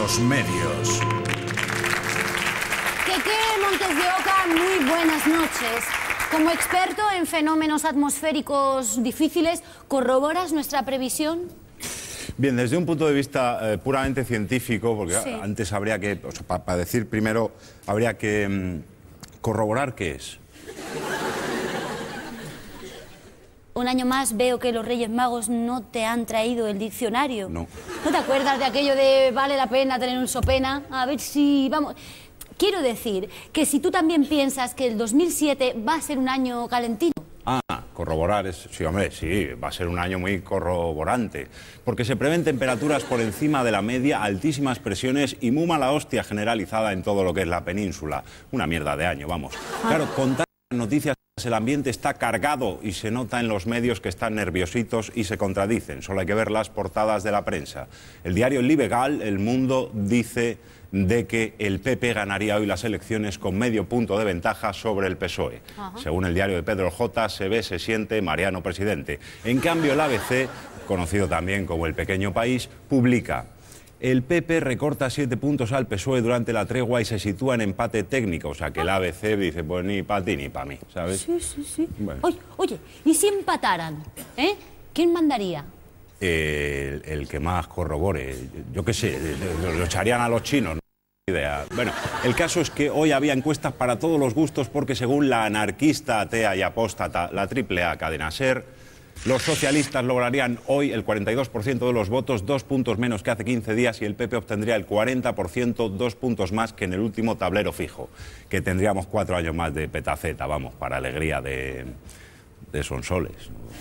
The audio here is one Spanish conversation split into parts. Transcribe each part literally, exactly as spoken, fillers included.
los medios. Keke Montes de Oca, muy buenas noches. Como experto en fenómenos atmosféricos difíciles, ¿corroboras nuestra previsión? Bien, desde un punto de vista eh, puramente científico, porque sí. antes habría que, o sea, para pa decir primero, habría que mmm, corroborar qué es. Un año más veo que los Reyes Magos no te han traído el diccionario. No. ¿No te acuerdas de aquello de vale la pena tener un sopena? A ver si vamos... Quiero decir que si tú también piensas que el dos mil siete va a ser un año calentino. Ah, corroborar es... Sí, hombre, sí, va a ser un año muy corroborante. Porque se prevén temperaturas por encima de la media, altísimas presiones y muy mala hostia generalizada en todo lo que es la península. Una mierda de año, vamos. Ah. Claro, contar noticias... El ambiente está cargado y se nota en los medios que están nerviositos y se contradicen. Solo hay que ver las portadas de la prensa. El diario Libegal, El Mundo, dice de que el P P ganaría hoy las elecciones con medio punto de ventaja sobre el P S O E. Ajá. Según el diario de Pedro J, se ve, se siente Mariano presidente. En cambio, el A B C, conocido también como El Pequeño País, publica: el P P recorta siete puntos al P S O E durante la tregua y se sitúa en empate técnico. O sea, que el A B C dice, pues ni para ti ni para mí, ¿sabes? Sí, sí, sí. Bueno. Oye, oye, ¿y si empataran? ¿Eh? ¿Quién mandaría? Eh, el, el que más corrobore. Yo qué sé, lo echarían a los chinos, no tengo idea. Bueno, el caso es que hoy había encuestas para todos los gustos porque según la anarquista, atea y apóstata, la triple A Cadena SER, los socialistas lograrían hoy el cuarenta y dos por ciento de los votos, dos puntos menos que hace quince días, y el P P obtendría el cuarenta por ciento, dos puntos más que en el último tablero fijo, que tendríamos cuatro años más de petaceta, vamos, para alegría de, de Sonsoles.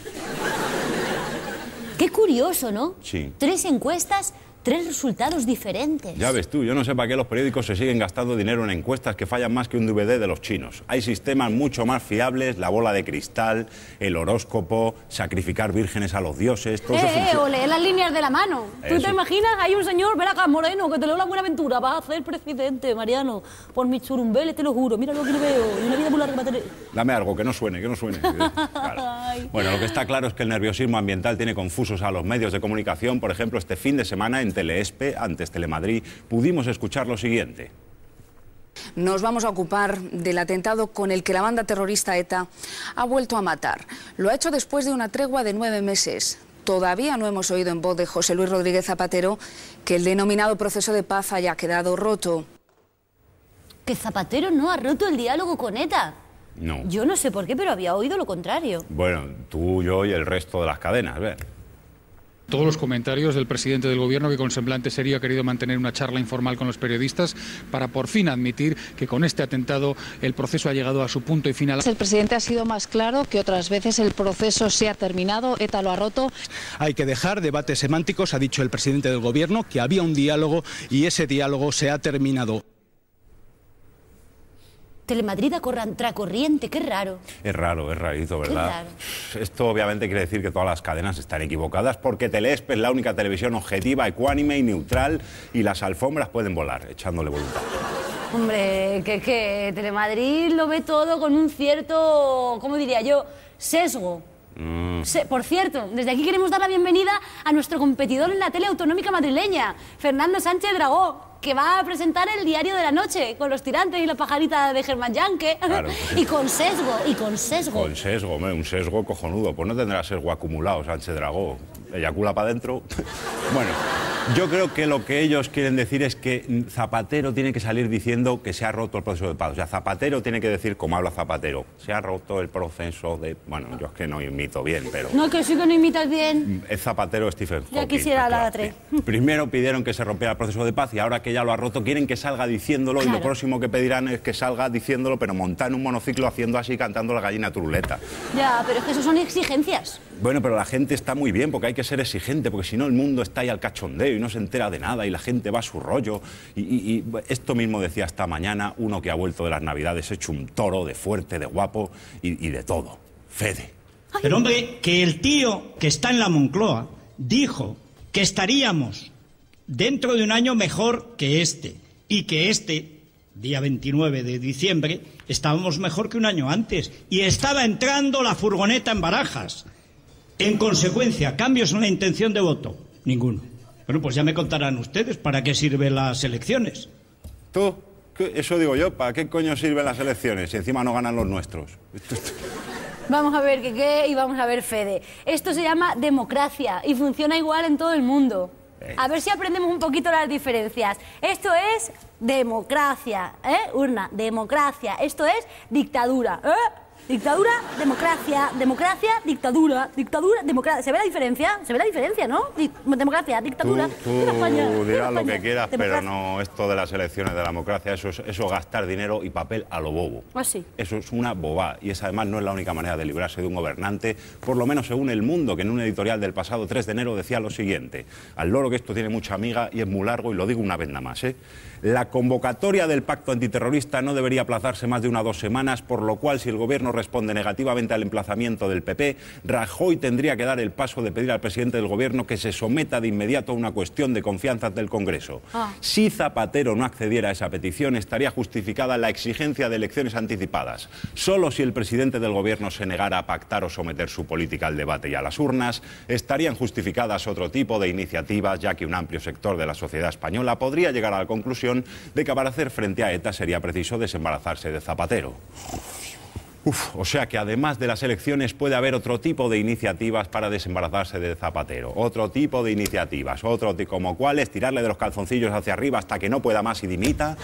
Qué curioso, ¿no? Sí. Tres encuestas, tres resultados diferentes. Ya ves tú, yo no sé para qué los periódicos se siguen gastando dinero en encuestas que fallan más que un D V D de los chinos. Hay sistemas mucho más fiables, la bola de cristal, el horóscopo, sacrificar vírgenes a los dioses, todo eh, eso eh, funciona. o leer las líneas de la mano. Eso. ¿Tú te imaginas? Hay un señor, ven acá, Moreno, que te leo la buena aventura, vas a ser presidente, Mariano, por mis churumbeles, te lo juro, mira lo que le veo, y una vida muy larga para tener. Dame algo, que no suene, que no suene. Claro. Bueno, lo que está claro es que el nerviosismo ambiental tiene confusos a los medios de comunicación. Por ejemplo, este fin de semana en Teleespe, antes Telemadrid, pudimos escuchar lo siguiente. Nos vamos a ocupar del atentado con el que la banda terrorista ETA ha vuelto a matar. Lo ha hecho después de una tregua de nueve meses. Todavía no hemos oído en voz de José Luis Rodríguez Zapatero que el denominado proceso de paz haya quedado roto. ¿Que Zapatero no ha roto el diálogo con ETA? No. Yo no sé por qué, pero había oído lo contrario. Bueno, tú, yo y el resto de las cadenas, ¿ves? Todos los comentarios del presidente del gobierno, que con semblante serio ha querido mantener una charla informal con los periodistas para por fin admitir que con este atentado el proceso ha llegado a su punto y final. El presidente ha sido más claro que otras veces. El proceso se ha terminado, ETA lo ha roto. Hay que dejar debates semánticos, ha dicho el presidente del gobierno, que había un diálogo y ese diálogo se ha terminado. Telemadrid a contracorriente, qué raro. Es raro, es rarito, ¿verdad? Qué raro. Esto obviamente quiere decir que todas las cadenas están equivocadas porque Teleespe es la única televisión objetiva, ecuánime y neutral y las alfombras pueden volar, echándole voluntad. Hombre, que, que Telemadrid lo ve todo con un cierto, ¿cómo diría yo?, sesgo. Mm. Se, por cierto, desde aquí queremos dar la bienvenida a nuestro competidor en la tele autonómica madrileña, Fernando Sánchez Dragó, que va a presentar el Diario de la Noche con los tirantes y la pajarita de Germán Yanke. Claro, pues, y con sesgo, y con sesgo. Con sesgo, hombre, un sesgo cojonudo. Pues no tendrá sesgo acumulado, Sánchez Dragó. Eyacula para adentro. Bueno, yo creo que lo que ellos quieren decir es que Zapatero tiene que salir diciendo que se ha roto el proceso de paz. O sea, Zapatero tiene que decir, como habla Zapatero, se ha roto el proceso de... Bueno, yo es que no imito bien, pero... No, que sí que no imitas bien. Es Zapatero Stephen Hawking. Ya quisiera la tres. Primero pidieron que se rompiera el proceso de paz y ahora que ya lo ha roto, quieren que salga diciéndolo, claro. Y lo próximo que pedirán es que salga diciéndolo, pero montar en un monociclo haciendo así, cantando la gallina turuleta. Ya, pero es que eso son exigencias. Bueno, pero la gente está muy bien porque hay que ser exigente, porque si no el mundo está ahí al cachondeo y no se entera de nada y la gente va a su rollo. Y, y, y esto mismo decía esta mañana uno que ha vuelto de las Navidades hecho un toro, de fuerte, de guapo y, y de todo. Fede. Pero hombre, que el tío que está en la Moncloa dijo que estaríamos dentro de un año mejor que este, y que este, día veintinueve de diciembre, estábamos mejor que un año antes, y estaba entrando la furgoneta en Barajas. En consecuencia, cambios en la intención de voto, ninguno. Bueno, pues ya me contarán ustedes para qué sirven las elecciones. ¿Tú? Eso digo yo, ¿para qué coño sirven las elecciones si encima no ganan los nuestros? Vamos a ver que qué y vamos a ver Fede. Esto se llama democracia y funciona igual en todo el mundo. A ver si aprendemos un poquito las diferencias. Esto es democracia, ¿eh? Urna, democracia. Esto es dictadura, ¿eh? Dictadura, democracia, democracia, dictadura, dictadura, democracia. ¿Se ve la diferencia? ¿Se ve la diferencia, no? Di democracia, dictadura. Tú, tú España, dirás lo que quieras, democracia. Pero no, esto de las elecciones de la democracia, eso es eso gastar dinero y papel a lo bobo. ¿Ah, sí? Eso es una bobada. Y esa además no es la única manera de librarse de un gobernante, por lo menos según El Mundo, que en un editorial del pasado tres de enero decía lo siguiente. Al loro que esto tiene mucha amiga y es muy largo, y lo digo una vez nada más, ¿eh? La convocatoria del pacto antiterrorista no debería aplazarse más de una o dos semanas, por lo cual, si el gobierno responde negativamente al emplazamiento del P P, Rajoy tendría que dar el paso de pedir al presidente del gobierno que se someta de inmediato a una cuestión de confianza del Congreso. Ah. Si Zapatero no accediera a esa petición, estaría justificada la exigencia de elecciones anticipadas. Solo si el presidente del gobierno se negara a pactar o someter su política al debate y a las urnas, estarían justificadas otro tipo de iniciativas, ya que un amplio sector de la sociedad española podría llegar a la conclusión de que para hacer frente a ETA sería preciso desembarazarse de Zapatero. Uf, o sea que además de las elecciones puede haber otro tipo de iniciativas para desembarazarse de Zapatero. Otro tipo de iniciativas, otro tipo, como cuáles, tirarle de los calzoncillos hacia arriba hasta que no pueda más y dimita.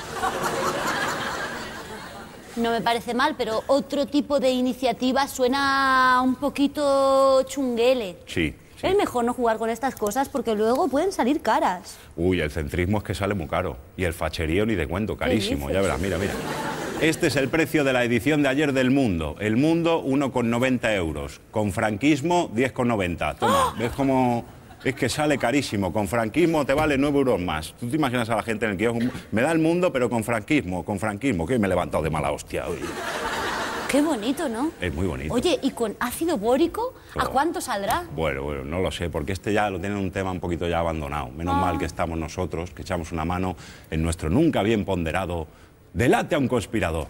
No me parece mal, pero otro tipo de iniciativa suena un poquito chunguele. Sí. Sí. Es mejor no jugar con estas cosas porque luego pueden salir caras. Uy, el centrismo es que sale muy caro. Y el facherío ni de cuento, carísimo. Ya verás, mira, mira. Este es el precio de la edición de ayer del Mundo. El Mundo, uno con noventa euros. Con franquismo, diez con noventa. Toma, ¡oh! ¿Ves cómo...? Es que sale carísimo. Con franquismo te vale nueve euros más. ¿Tú te imaginas a la gente en el kiosco? Me da el Mundo, pero con franquismo, con franquismo. Que me he levantado de mala hostia hoy. Qué bonito, ¿no? Es muy bonito. Oye, ¿y con ácido bórico a cuánto saldrá? Bueno, bueno, no lo sé, porque este ya lo tienen un tema un poquito ya abandonado. Menos ah. mal que estamos nosotros, que echamos una mano en nuestro nunca bien ponderado Delate a un conspirador.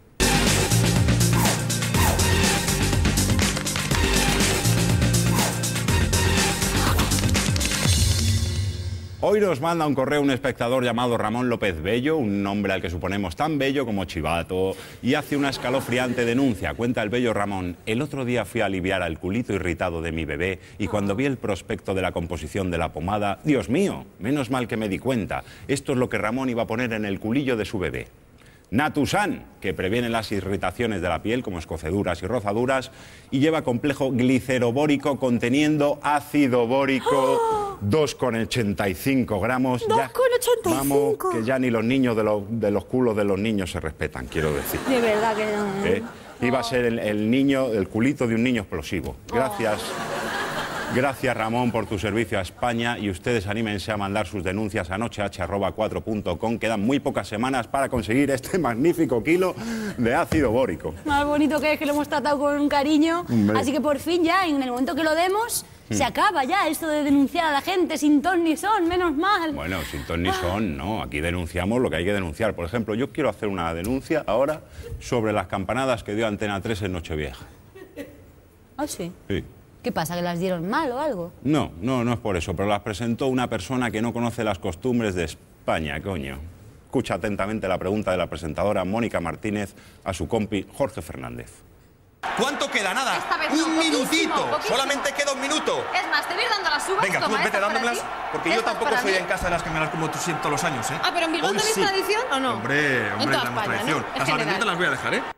Hoy nos manda un correo un espectador llamado Ramón López Bello, un nombre al que suponemos tan bello como chivato, y hace una escalofriante denuncia. Cuenta el bello Ramón: el otro día fui a aliviar al culito irritado de mi bebé y cuando vi el prospecto de la composición de la pomada, Dios mío, menos mal que me di cuenta. Esto es lo que Ramón iba a poner en el culillo de su bebé. Natusan, que previene las irritaciones de la piel como escoceduras y rozaduras, y lleva complejo glicerobórico conteniendo ácido bórico, ¡oh! dos coma ochenta y cinco gramos. dos coma ochenta y cinco. Vamos, que ya ni los niños de los, de los culos de los niños se respetan, quiero decir. De verdad que no. ¿Eh? Iba a ser el, el niño, el culito de un niño explosivo. Gracias. Oh. Gracias, Ramón, por tu servicio a España, y ustedes anímense a mandar sus denuncias a noche h arroba cuatro punto com. Quedan muy pocas semanas para conseguir este magnífico kilo de ácido bórico. Más bonito que es que lo hemos tratado con cariño. Hombre. Así que por fin ya, en el momento que lo demos, hmm. se acaba ya esto de denunciar a la gente sin ton ni son, menos mal. Bueno, sin ton ni son, no. Aquí denunciamos lo que hay que denunciar. Por ejemplo, yo quiero hacer una denuncia ahora sobre las campanadas que dio Antena tres en Nochevieja. ¿Ah, sí? Sí. ¿Qué pasa, que las dieron mal o algo? No, no, no es por eso, pero las presentó una persona que no conoce las costumbres de España, coño. Escucha atentamente la pregunta de la presentadora Mónica Martínez a su compi Jorge Fernández. ¿Cuánto queda? Nada. Esta vez un no, poquísimo, minutito. Poquísimo. Solamente queda un minuto. Es más, te voy a ir dando las uvas. Venga, tú vete dándomelas, porque yo tampoco soy en casa de las cameras como tú sientes todos los años, ¿eh? Ah, pero en Bilbao tenéis sí. tradición o no? Hombre, hombre, tenemos España, tradición. ¿no? Las aventuras te las voy a dejar, ¿eh?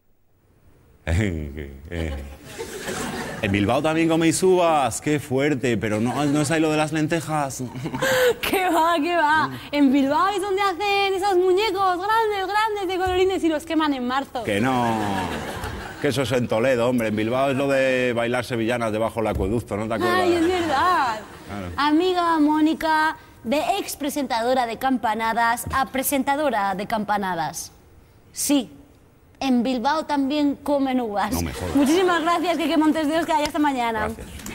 En Bilbao también coméis uvas, qué fuerte, pero no, no es ahí lo de las lentejas. ¿Qué va, qué va? En Bilbao es donde hacen esos muñecos grandes, grandes de colorines y los queman en marzo. Que no, que eso es en Toledo, hombre. En Bilbao es lo de bailar sevillanas debajo del acueducto, ¿no te acuerdas? Ay, es verdad. Claro. Amiga Mónica, de ex presentadora de campanadas a presentadora de campanadas. Sí. En Bilbao también comen uvas. No me jodas. Muchísimas gracias, Quique Montes de Oca, y hasta mañana. Gracias.